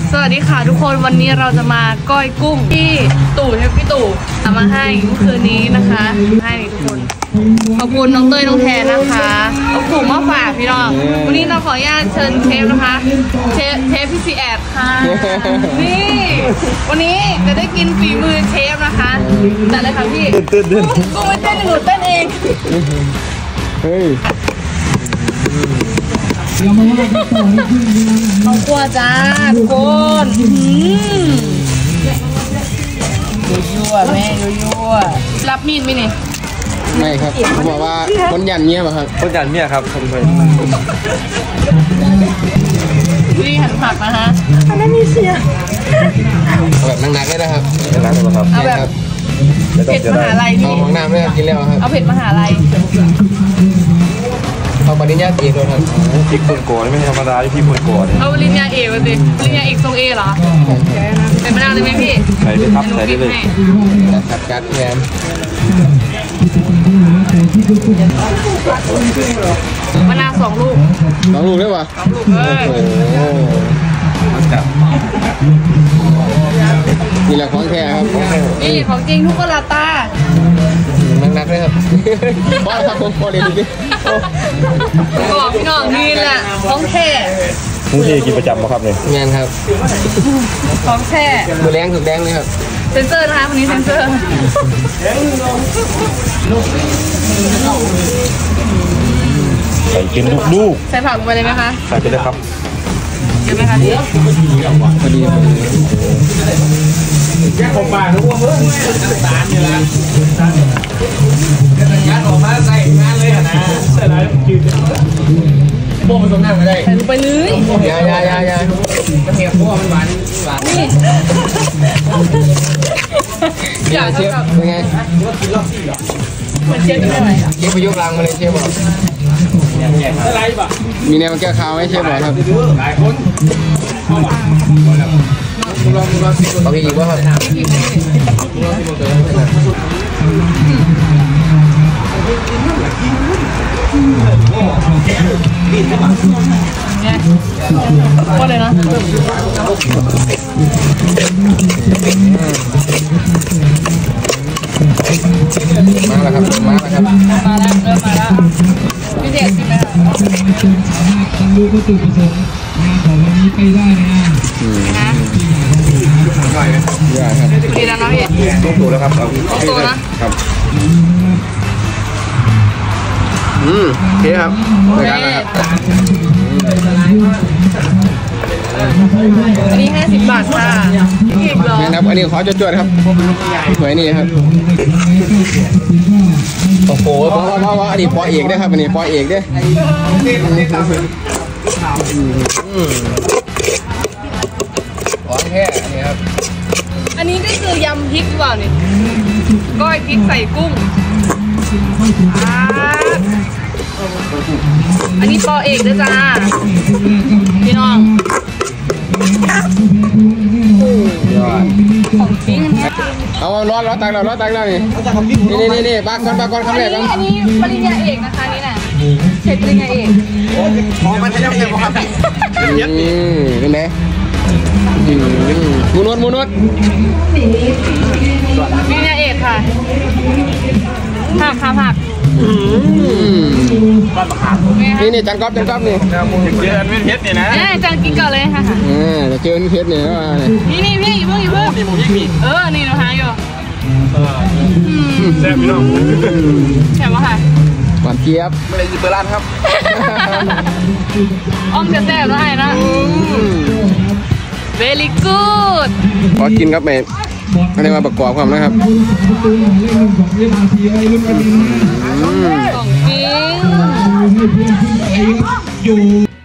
สวัสดีค่ะทุกคนวันนี้เราจะมาก้อยกุ้งที่ตู่ใช่พี่ตู่ทำมาให้เมื่อคืนนี้นะคะให้ทุกคนขอบคุณน้องเต้ยน้องแทนนะคะเอาถุงมาฝากพี่น้องวันนี้เราขออนุญาตเชิญเชฟนะคะเชฟพี่ซีแอดค่ะนี่วันนี้จะได้กินฝีมือเชฟนะคะจัดเลยค่ะพี่กุ้งไม่เต้นหนูเต้นเองเฮ้ยเขากลัวจ้าทุกคนยั่วแม่ยั่วรับมีดไหมเนี่ยไม่ครับเขาบอกว่าคนยันเมียป่ะครับคนยันเมียครับคนเคยนี่หั่นผักนะฮะอันนั้นมีเสียแบบหนักๆเลยนะครับหนักเลยครับเอาแบบเผ็ดมหาลัยเอาของน้ำไม่กินแล้วครับเอาเผ็ดมหาลัยเอาปริญญาเอกเลยครับพริกคนโกะไม่ธรรมดาพี่คนโกะเอาปริญญาเอกมาสิปริญญาเอกทรงเอเหรอเป็นมะนาวเลยไหมพี่ใส่เลยครับใส่ได้เลยจัดการแทนมะนาว2 ลูก 2 ลูกได้ป่ะ 2 ลูกเลยนี่แหละของแท้ครับนี่ของจริงทุกคนลาตาหนักๆเลยครับพ่อครับผมพ่อเรียนดิบอกพี่น้องนี่แหละของแท้มูที่กินประจำมาครับเนี่ยงานครับของแท้ดูแรงถูกแดงเลยครับเซนเซอร์นะคะวันนี้เซนเซอร์ใส่กินลูกใส่ผักลงไปเลยไหมคะใส่ไปเลยครับเยอะไหมคะพี่พอดีผมมาทุกคนเพิ่งสารอยู่แล้วงานออกมาใส่งานเลยนะใส่อะไรยืนโบ้มันตรงนั้นก็ได้ใส่ลงไปเลยยามันเห็นพวกมันหวานนี่อยากเชฟเป็นไงมันเชฟเป็นไงเชฟประยุกต์รังมาเลยเชฟบอกอะไรบ้างมีแนวแก้ข่าวไหมเชฟบอกครับหลายคนเอาอีกว่าครับก็เลยนะมาแล้วครับมาแล้วเริ่มมาแล้วพี่เด็กกินไหมครับดูก็ตื่นประสงค์งานของวันนี้ไปได้นะได้ครับดีแล้วนะพี่ต้องตัวแล้วครับตัวนะครับโอเคครับรายการนะครับอันนี้50 บาทค่ะอีกเหรอนะครับอันนี้ขอจดๆครับสวยนี่ครับโอ้โหเพราะอันนี้ปอเอกด้วยครับอันนี้ปอเอกด้วยของแท้นี่ครับอันนี้ก็คือยำพริกเปล่านี่ก้อยพริกใส่กุ้งอันนี้ปอเอกด้วยจ้าพี่น้องของจริงเอาร้อนตักแล้วนี่ปากก่อนคำแรกอันนี้ปริญญาเอกนะคะนี่น่ะเสร็จปริญญาเอกของมันจะยังไงครับเป็นไงมูนวดปริญญาเอกค่ะผักนี่จังก๊อบนี่เจออันเผ็ดนี่นะจังกินก่อนเลยค่ะจะเจออันเผ็ดเนี่ยนี่พี่อย่าเพิ่งนี่เราหาอยู่แซ่บพี่น้องแซ่บวะค่ะหวานเจี๊ยบไม่เลยเปิดร้านครับอ้อมจะแซ่บได้นะvery good ขอกินครับแม่ให้มาประกอบความนะครับของจริง